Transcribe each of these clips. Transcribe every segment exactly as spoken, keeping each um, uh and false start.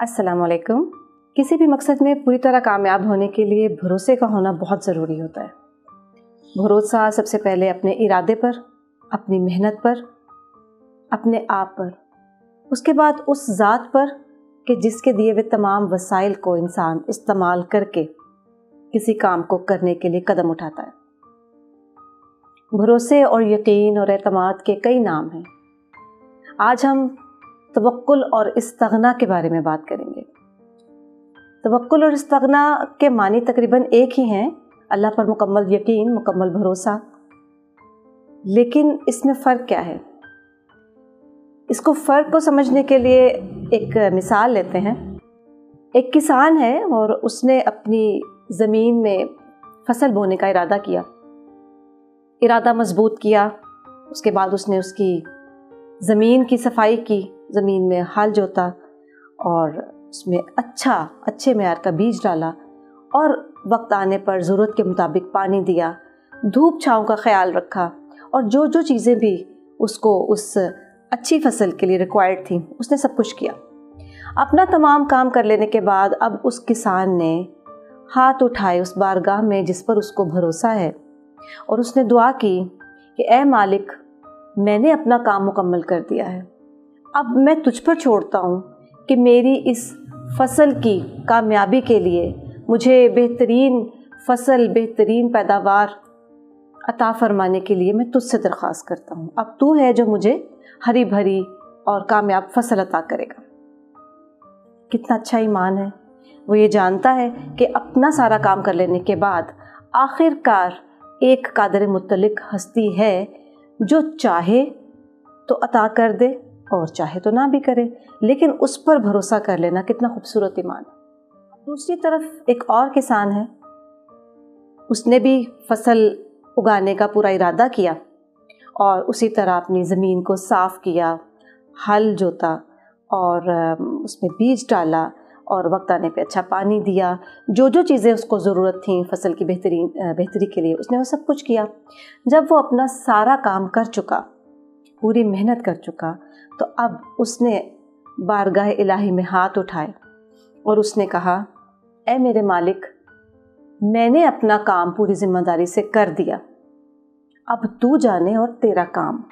अस्सलाम वालेकुम। किसी भी मकसद में पूरी तरह कामयाब होने के लिए भरोसे का होना बहुत ज़रूरी होता है। भरोसा सबसे पहले अपने इरादे पर, अपनी मेहनत पर, अपने आप पर, उसके बाद उस ज़ात पर कि जिसके दिए हुए तमाम वसाइल को इंसान इस्तेमाल करके किसी काम को करने के लिए कदम उठाता है। भरोसे और यकीन और एतमाद के कई नाम हैं। आज हम तवक्कुल और इस्तगना के बारे में बात करेंगे। तवक्कुल और इस्तगना के मानी तकरीबन एक ही हैं, अल्लाह पर मुकम्मल यकीन, मुकम्मल भरोसा। लेकिन इसमें फ़र्क क्या है? इसको फ़र्क को समझने के लिए एक मिसाल लेते हैं। एक किसान है और उसने अपनी ज़मीन में फसल बोने का इरादा किया। इरादा मज़बूत किया, उसके बाद उसने उसकी ज़मीन की सफाई की, ज़मीन में हल जोता और उसमें अच्छा अच्छे मेयार का बीज डाला और वक्त आने पर ज़रूरत के मुताबिक पानी दिया, धूप छाँव का ख्याल रखा और जो जो चीज़ें भी उसको उस अच्छी फसल के लिए रिक्वायर्ड थी उसने सब कुछ किया। अपना तमाम काम कर लेने के बाद अब उस किसान ने हाथ उठाए उस बारगाह में जिस पर उसको भरोसा है और उसने दुआ की कि ऐ मालिक, मैंने अपना काम मुकम्मल कर दिया है, अब मैं तुझ पर छोड़ता हूँ कि मेरी इस फसल की कामयाबी के लिए मुझे बेहतरीन फसल, बेहतरीन पैदावार अता फरमाने के लिए मैं तुझसे दरख्वास्त करता हूँ। अब तू है जो मुझे हरी भरी और कामयाब फसल अता करेगा। कितना अच्छा ईमान है। वो ये जानता है कि अपना सारा काम कर लेने के बाद आखिरकार एक कादर मुतलिक हस्ती है जो चाहे तो अता कर दे और चाहे तो ना भी करे, लेकिन उस पर भरोसा कर लेना कितना खूबसूरत ईमान। दूसरी तरफ एक और किसान है, उसने भी फसल उगाने का पूरा इरादा किया और उसी तरह अपनी ज़मीन को साफ़ किया, हल जोता और उसमें बीज डाला और वक्त आने पे अच्छा पानी दिया। जो जो चीज़ें उसको ज़रूरत थी फसल की बेहतरीन बेहतरी के लिए उसने वो सब कुछ किया। जब वो अपना सारा काम कर चुका, पूरी मेहनत कर चुका, तो अब उसने बारगाह इलाही में हाथ उठाए और उसने कहा, ऐ मेरे मालिक, मैंने अपना काम पूरी ज़िम्मेदारी से कर दिया, अब तू जाने और तेरा काम।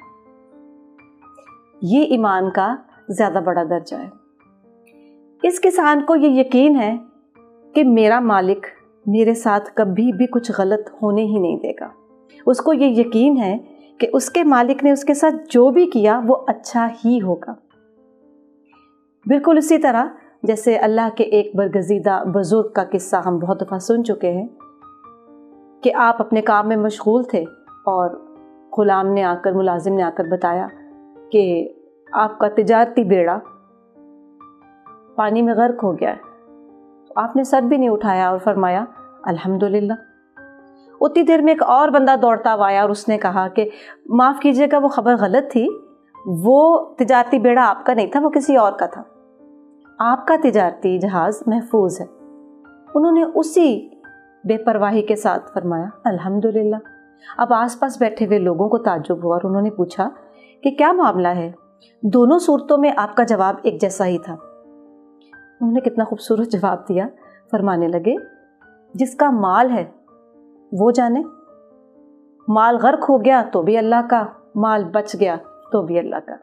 ये ईमान का ज़्यादा बड़ा दर्जा है। इस किसान को ये यकीन है कि मेरा मालिक मेरे साथ कभी भी कुछ गलत होने ही नहीं देगा। उसको ये यकीन है कि उसके मालिक ने उसके साथ जो भी किया वो अच्छा ही होगा। बिल्कुल इसी तरह जैसे अल्लाह के एक बरगज़ीदा बुज़ुर्ग का किस्सा हम बहुत दफ़ा सुन चुके हैं कि आप अपने काम में मशगूल थे और ग़ुलाम ने आकर, मुलाजिम ने आकर बताया कि आपका तिजारती बेड़ा पानी में गर्क हो गया है। तो आपने सर भी नहीं उठाया और फरमाया अल्हम्दुलिल्लाह। उतनी देर में एक और बंदा दौड़ता हुआ आया और उसने कहा कि माफ़ कीजिएगा, वो ख़बर गलत थी, वो तिजारती बेड़ा आपका नहीं था, वो किसी और का था, आपका तिजारती जहाज़ महफूज है। उन्होंने उसी बेपरवाही के साथ फरमाया अल्हम्दुलिल्लाह। अब आसपास बैठे हुए लोगों को ताज्जुब हुआ और उन्होंने पूछा कि क्या मामला है? दोनों सूरतों में आपका जवाब एक जैसा ही था। उन्होंने कितना खूबसूरत जवाब दिया, फरमाने लगे, जिसका माल है वो जाने, माल गर्क हो गया तो भी अल्लाह का, माल बच गया तो भी अल्लाह का।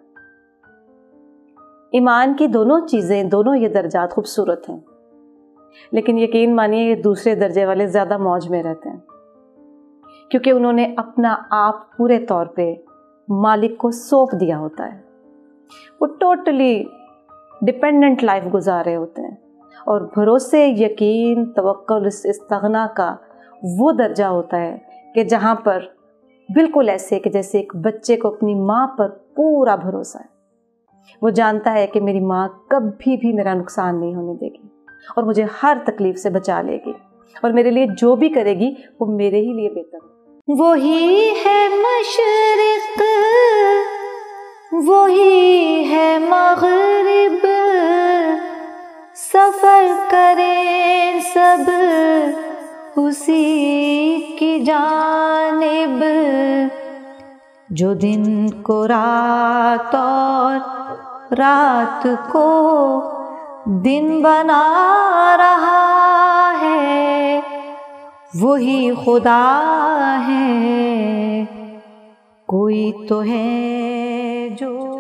ईमान की दोनों चीज़ें, दोनों ये दर्जात खूबसूरत हैं, लेकिन यकीन मानिए ये दूसरे दर्जे वाले ज़्यादा मौज में रहते हैं, क्योंकि उन्होंने अपना आप पूरे तौर पे मालिक को सौंप दिया होता है। वो टोटली डिपेंडेंट लाइफ गुजार रहे होते हैं। और भरोसे, यकीन, तवक्कुल, इस्तगना का वो दर्जा होता है कि जहाँ पर बिल्कुल ऐसे कि जैसे एक बच्चे को अपनी माँ पर पूरा भरोसा है। वो जानता है कि मेरी माँ कभी भी मेरा नुकसान नहीं होने देगी और मुझे हर तकलीफ से बचा लेगी और मेरे लिए जो भी करेगी वो मेरे ही लिए बेहतर है। वही है मशरिक़, वही है मग़रिब, सफ़र करें सब उसी की जानिब, जो दिन को रात और रात को دن بنا رہا ہے وہی خدا ہے، کوئی تو ہے جو